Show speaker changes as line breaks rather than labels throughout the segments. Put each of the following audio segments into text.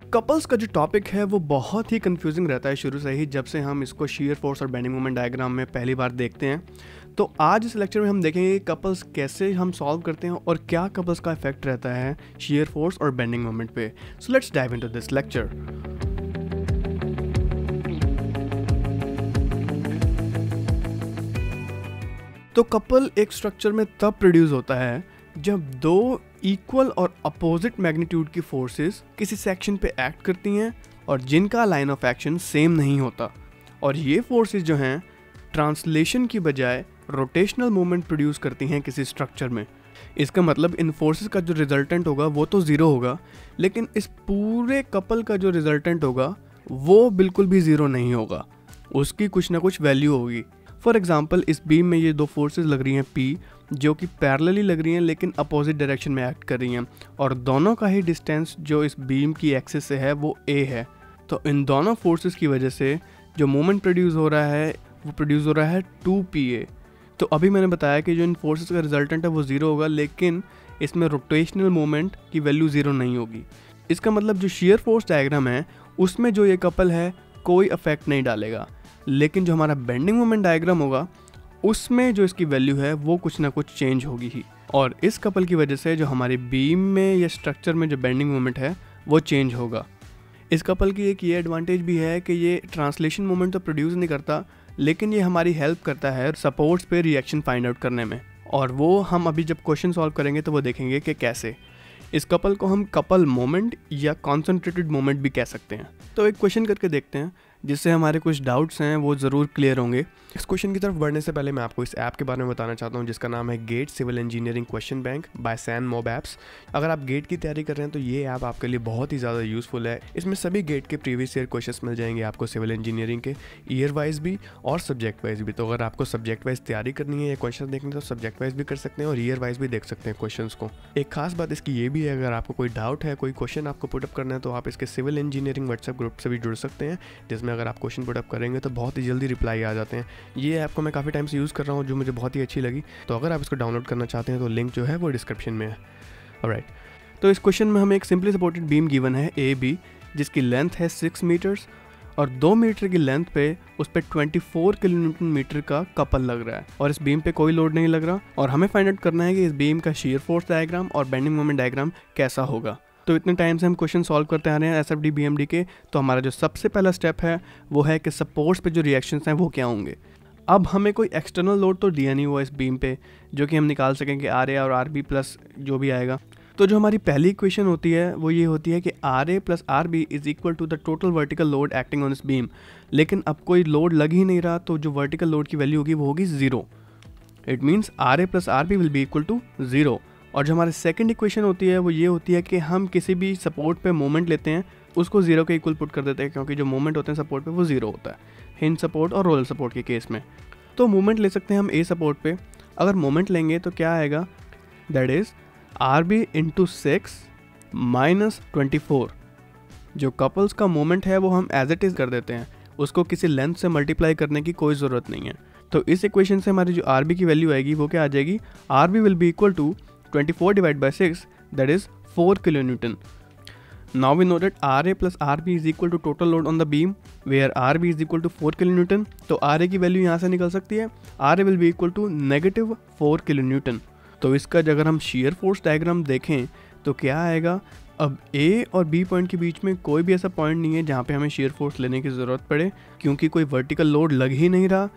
Couples का जो topic है वो बहुत ही कंफ्यूजिंग रहता है शुरू से ही, जब से हम इसको शीयर फोर्स और बेंडिंग मोमेंट डायग्राम में पहली बार देखते हैं। तो आज इस लेक्चर में हम देखेंगे कि कपल्स कैसे हम सॉल्व करते हैं और क्या कपल्स का इफेक्ट रहता है शीयर फोर्स और बेंडिंग मोमेंट पे। So let's dive into this lecture. तो कपल एक स्ट्रक्चर में तब प्रोड्यूस होता है जब दो इक्वल और अपोजिट मैग्नीट्यूड की फोर्सेस किसी सेक्शन पे एक्ट करती हैं और जिनका लाइन ऑफ एक्शन सेम नहीं होता, और ये फोर्सेस जो हैं ट्रांसलेशन की बजाय रोटेशनल मूवमेंट प्रोड्यूस करती हैं किसी स्ट्रक्चर में। इसका मतलब इन फोर्सेस का जो रिजल्टेंट होगा वो तो ज़ीरो होगा, लेकिन इस पूरे कपल का जो रिजल्टेंट होगा वो बिल्कुल भी ज़ीरो नहीं होगा, उसकी कुछ ना कुछ वैल्यू होगी। फॉर एग्जाम्पल, इस बीम में ये दो फोर्सेस लग रही हैं P, जो कि पैरेलली लग रही हैं लेकिन अपोजिट डायरेक्शन में एक्ट कर रही हैं, और दोनों का ही डिस्टेंस जो इस बीम की एक्सिस से है वो A है। तो इन दोनों फोर्सेस की वजह से जो मोमेंट प्रोड्यूस हो रहा है वो प्रोड्यूस हो रहा है 2PA। तो अभी मैंने बताया कि जो इन फोर्सेस का रिजल्टेंट है वो ज़ीरो होगा, लेकिन इसमें रोटेशनल मोमेंट की वैल्यू ज़ीरो नहीं होगी। इसका मतलब जो शेयर फोर्स डायग्राम है उसमें जो ये कपल है कोई अफेक्ट नहीं डालेगा, लेकिन जो हमारा बेंडिंग मोमेंट डायग्राम होगा उसमें जो इसकी वैल्यू है वो कुछ ना कुछ चेंज होगी ही। और इस कपल की वजह से जो हमारी बीम में या स्ट्रक्चर में जो बेंडिंग मोमेंट है वो चेंज होगा। इस कपल की एक ये एडवांटेज भी है कि ये ट्रांसलेशन मोमेंट तो प्रोड्यूस नहीं करता, लेकिन ये हमारी हेल्प करता है सपोर्ट्स पे रिएक्शन फाइंड आउट करने में, और वो हम अभी जब क्वेश्चन सॉल्व करेंगे तो वो देखेंगे कि कैसे। इस कपल को हम कपल मोमेंट या कॉन्सेंट्रेटेड मोमेंट भी कह सकते हैं। तो एक क्वेश्चन करके देखते हैं जिससे हमारे कुछ डाउट्स हैं वो ज़रूर क्लियर होंगे। इस क्वेश्चन की तरफ बढ़ने से पहले मैं आपको इस ऐप के बारे में बताना चाहता हूँ जिसका नाम है GATE civil engineering question bank by san mob apps. अगर आप गेट की तैयारी कर रहे हैं तो ये ऐप आपके लिए बहुत ही ज़्यादा यूज़फुल है। इसमें सभी गेट के प्रीवियस ईयर क्वेश्चंस मिल जाएंगे आपको, सिविल इंजीनियरिंग के ईयर वाइज भी और सब्जेक्ट वाइज भी। तो अगर आपको सब्जेक्ट वाइज तैयारी करनी है या क्वेश्चन देखने तो सब्जेक्ट वाइज भी कर सकते हैं और ईयर वाइज भी देख सकते हैं क्वेश्चन को। एक खास बात इसकी ये भी है, अगर आपको कोई डाउट है, कोई क्वेश्चन आपको पुटअप करना है, तो आप इसके सिविल इंजीनियरिंग व्हाट्सएप ग्रुप से भी जुड़ सकते हैं, जिसमें अगर आप क्वेश्चन पुटअप करेंगे तो बहुत ही जल्दी रिप्लाई आ जाते हैं। ये ऐप को मैं काफ़ी टाइम से यूज़ कर रहा हूँ, जो मुझे बहुत ही अच्छी लगी। तो अगर आप इसको डाउनलोड करना चाहते हैं तो लिंक जो है वो डिस्क्रिप्शन में है। ऑलराइट, तो इस क्वेश्चन में हमें एक सिंपली सपोर्टेड बीम गिवन है AB, जिसकी लेंथ है 6 मीटर्स और 2 मीटर की लेंथ पे उस पर 24 किलोन्यूटन मीटर का कपल लग रहा है, और इस बीम पे कोई लोड नहीं लग रहा। और हमें फाइंड आउट करना है कि इस बीम का शीयर फोर्स डायग्राम और बेंडिंग मोमेंट डायग्राम कैसा होगा। तो इतने टाइम से हम क्वेश्चन सॉल्व करते आ रहे हैं SFD BMD के। तो हमारा जो सबसे पहला स्टेप है वो है कि सपोर्ट्स पे जो रिएक्शंस हैं वो क्या होंगे। अब हमें कोई एक्सटर्नल लोड तो दिया नहीं हुआ इस बीम पे जो कि हम निकाल सकेंगे RA और RB प्लस जो भी आएगा। तो जो हमारी पहली इक्वेशन होती है वो ये होती है कि RA plus RB is equal to the total vertical load acting on इस बीम। लेकिन अब कोई लोड लग ही नहीं रहा, तो जो वर्टिकल लोड की वैल्यू होगी वो होगी 0। It means RA plus RB will be equal to 0। और जो हमारी सेकंड इक्वेशन होती है वो ये होती है कि हम किसी भी सपोर्ट पे मोमेंट लेते हैं उसको 0 के इक्वल पुट कर देते हैं, क्योंकि जो मोमेंट होते हैं सपोर्ट पे वो 0 होता है, हिंज सपोर्ट और रोलर सपोर्ट के केस में। तो मोमेंट ले सकते हैं हम A सपोर्ट पे। अगर मोमेंट लेंगे तो क्या आएगा, that is RB into 6 minus 24। जो कपल्स का मोमेंट है वो हम एज इट इज़ कर देते हैं, उसको किसी लेंथ से मल्टीप्लाई करने की कोई ज़रूरत नहीं है। तो इस इक्वेशन से हमारी जो RB की वैल्यू आएगी वो क्या आ जाएगी, RB will be equal to 24 divided by 6, that is 4 kilonewton. Now we know that RA plus RB is equal to total load on the beam, where RB is equal to 4 kilonewton. तो RA की value यहाँ से निकल सकती है, RA will be equal to negative 4 kilonewton. तो इसका अगर हम shear force diagram देखें तो क्या आएगा, अब A और B पॉइंट के बीच में कोई भी ऐसा पॉइंट नहीं है जहाँ पे हमें shear force लेने की ज़रूरत पड़े, क्योंकि कोई vertical लोड लग ही नहीं रहा।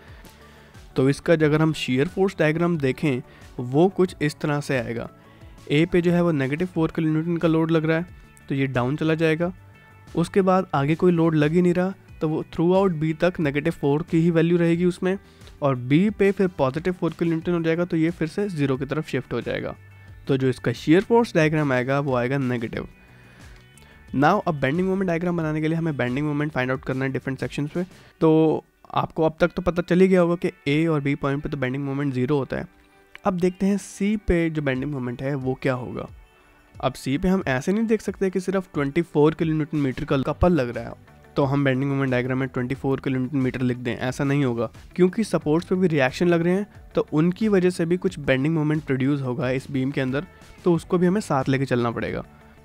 तो इसका अगर हम shear force diagram देखें वो कुछ इस तरह से आएगा। A पे जो है वो नेगेटिव 4 किलोन्यूटन का लोड लग रहा है, तो ये डाउन चला जाएगा। उसके बाद आगे कोई लोड लग ही नहीं रहा, तो वो थ्रू आउट B तक नेगेटिव 4 की ही वैल्यू रहेगी उसमें, और B पे फिर पॉजिटिव 4 किलोन्यूटन हो जाएगा, तो ये फिर से 0 की तरफ शिफ्ट हो जाएगा। तो जो इसका शेयर फोर्स डायग्राम आएगा वो आएगा नेगेटिव। नाउ अब बेंडिंग मोमेंट डायग्राम बनाने के लिए हमें बेंडिंग मोमेंट फाइंड आउट करना है डिफरेंट सेक्शंस पे। तो आपको अब तक तो पता चल ही गया होगा कि A और B पॉइंट पे तो बेंडिंग मोमेंट 0 होता है। अब देखते हैं C पे जो बेंडिंग मोमेंट है वो क्या होगा। अब C पे हम ऐसे नहीं देख सकते कि सिर्फ 24 किलोन्यूटन मीटर का कपल लग रहा है तो हम बेंडिंग मोमेंट डायग्राम में 24 किलोन्यूटन मीटर लिख दें, ऐसा नहीं होगा, क्योंकि सपोर्ट्स पे भी रिएक्शन लग रहे हैं तो उनकी वजह से भी कुछ बेंडिंग मोमेंट प्रोड्यूस होगा इस बीम के अंदर, तो उसको भी हमें साथ लेके चलना पड़ेगा।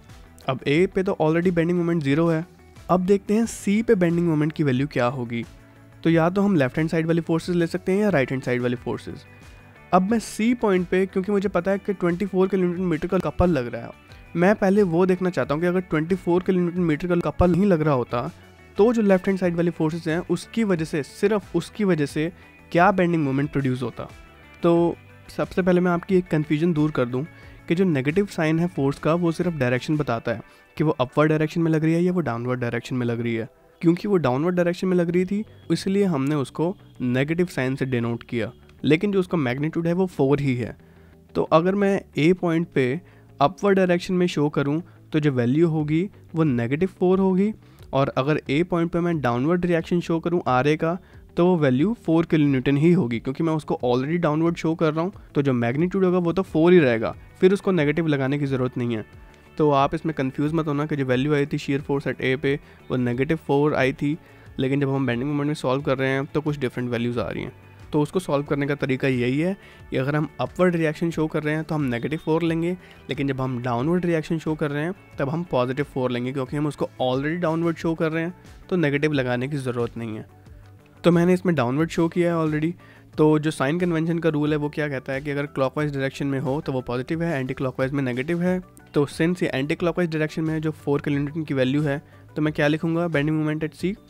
अब ए पे तो ऑलरेडी बेंडिंग मोमेंट 0 है। अब देखते हैं सी पे बेंडिंग मोमेंट की वैल्यू क्या होगी। तो या तो हम लेफ्ट हैंड साइड वाली फोर्सेस ले सकते हैं या राइट हैंड साइड वाली फोर्सेस। अब मैं सी पॉइंट पे, क्योंकि मुझे पता है कि 24 किलोन्यूटन मीटर का कपल लग रहा है, मैं पहले वो देखना चाहता हूँ कि अगर 24 किलोन्यूटन मीटर का कपल नहीं लग रहा होता तो जो लेफ्ट हैंड साइड वाली फोर्सेस हैं उसकी वजह से, सिर्फ उसकी वजह से क्या बेंडिंग मोमेंट प्रोड्यूस होता। तो सबसे पहले मैं आपकी एक कन्फ्यूजन दूर कर दूँ कि जो नेगेटिव साइन है फोर्स का वो सिर्फ डायरेक्शन बताता है कि वो अपवर्ड डायरेक्शन में लग रही है या वो डाउनवर्ड डायरेक्शन में लग रही है। क्योंकि वो डाउनवर्ड डायरेक्शन में लग रही थी इसलिए हमने उसको नेगेटिव साइन से डिनोट किया, लेकिन जो उसका मैग्नीट्यूड है वो 4 ही है। तो अगर मैं ए पॉइंट पे अपवर्ड डायरेक्शन में शो करूं तो जो वैल्यू होगी वो -4 होगी, और अगर ए पॉइंट पे मैं डाउनवर्ड रिएक्शन शो करूं आर ए का तो वो वैल्यू 4 किलोन्यूटन ही होगी, क्योंकि मैं उसको ऑलरेडी डाउनवर्ड शो कर रहा हूँ। तो जो मैग्नीट्यूड होगा वो तो 4 ही रहेगा, फिर उसको नेगेटिव लगाने की ज़रूरत नहीं है। तो आप इसमें कंफ्यूज मत होना कि जो वैल्यू आई थी शेयर फोर्स एट ए पे वो -4 आई थी, लेकिन जब हम बेंडिंग मोमेंट में सॉल्व कर रहे हैं तो कुछ डिफरेंट वैल्यूज़ आ रही हैं। तो उसको सॉल्व करने का तरीका यही है कि अगर हम अपवर्ड रिएक्शन शो कर रहे हैं तो हम -4 लेंगे, लेकिन जब हम डाउनवर्ड रिएक्शन शो कर रहे हैं तब हम +4 लेंगे, क्योंकि हम उसको ऑलरेडी डाउनवर्ड शो कर रहे हैं तो नेगेटिव लगाने की ज़रूरत नहीं है। तो मैंने इसमें डाउनवर्ड शो किया है ऑलरेडी। तो जो साइन कन्वेंशन का रूल है वो क्या कहता है कि अगर क्लॉकवाइज डायरेक्शन में हो तो वो पॉजिटिव है, एंटी क्लॉकवाइज में नेगेटिव है। तो सिंस ये एंटी क्लॉकवाइज डायरेक्शन में है जो 4 किलोन्यूटन की वैल्यू है, तो मैं क्या लिखूंगा बेंडिंग मोमेंट एट सी,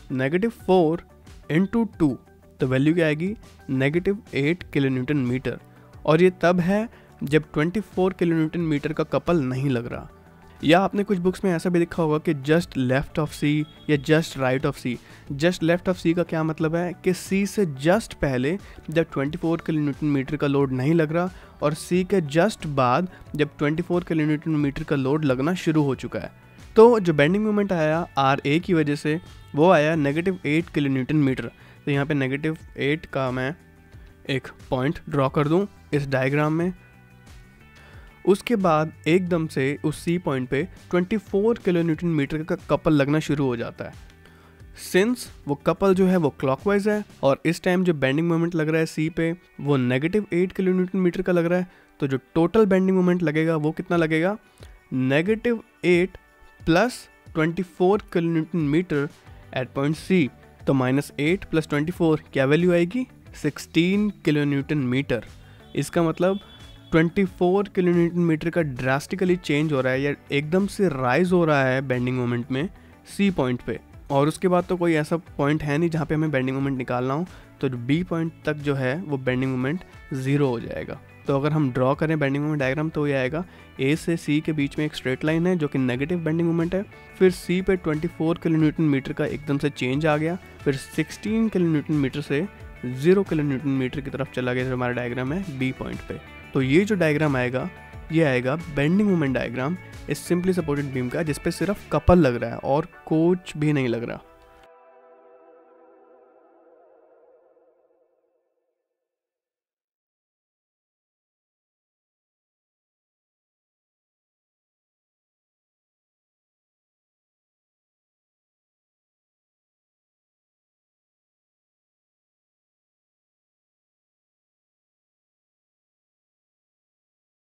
-4 × 2, तो वैल्यू क्या आएगी -8 किलोन्यूटन मीटर। और ये तब है जब 24 किलोन्यूटन मीटर का कपल नहीं लग रहा। या आपने कुछ बुक्स में ऐसा भी लिखा होगा कि जस्ट लेफ्ट ऑफ सी या just right of C. Just left of C का क्या मतलब है कि सी से जस्ट पहले जब 24 किलोन्यूटन मीटर का लोड नहीं लग रहा, और सी के जस्ट बाद जब 24 किलोन्यूटन मीटर का लोड लगना शुरू हो चुका है। तो जो बेंडिंग मोमेंट आया आर ए की वजह से वो आया -8 किलोन्यूटन मीटर। तो यहाँ पे -8 का मैं एक पॉइंट ड्रॉ कर दूँ इस डायग्राम में। उसके बाद एकदम से उस सी पॉइंट पे 24 किलोन्यूटन मीटर का कपल लगना शुरू हो जाता है। सिंस वो कपल जो है वो क्लॉकवाइज है और इस टाइम जो बेंडिंग मोमेंट लग रहा है सी पे वो -8 किलोन्यूटन मीटर का लग रहा है, तो जो टोटल बेंडिंग मोमेंट लगेगा वो कितना लगेगा -8 + 24 kilonewton metre at point C. तो -8 + 24 क्या वैल्यू आएगी 16 किलोन्यूटन मीटर। इसका मतलब 24 किलोन्यूटन मीटर का ड्रास्टिकली चेंज हो रहा है या एकदम से राइज हो रहा है बेंडिंग मोमेंट में सी पॉइंट पे। और उसके बाद तो कोई ऐसा पॉइंट है नहीं जहाँ पे हमें बेंडिंग मोमेंट निकालना हो, तो बी पॉइंट तक जो है वो बेंडिंग मोमेंट 0 हो जाएगा। तो अगर हम ड्रॉ करें बेंडिंग मोमेंट डायग्राम तो ये आएगा ए से सी के बीच में एक स्ट्रेट लाइन है जो कि नेगेटिव बेंडिंग मोमेंट है, फिर सी पे 24 किलोन्यूटन मीटर का एकदम से चेंज आ गया, फिर 16 किलोन्यूटन मीटर से 0 किलोन्यूटन मीटर की तरफ चला गया जो हमारा डायग्राम है बी पॉइंट पे। तो ये जो डायग्राम आएगा ये आएगा बेंडिंग मोमेंट डायग्राम इस सिंपली सपोर्टेड बीम का, जिसपे सिर्फ कपल लग रहा है और कुछ भी नहीं लग रहा।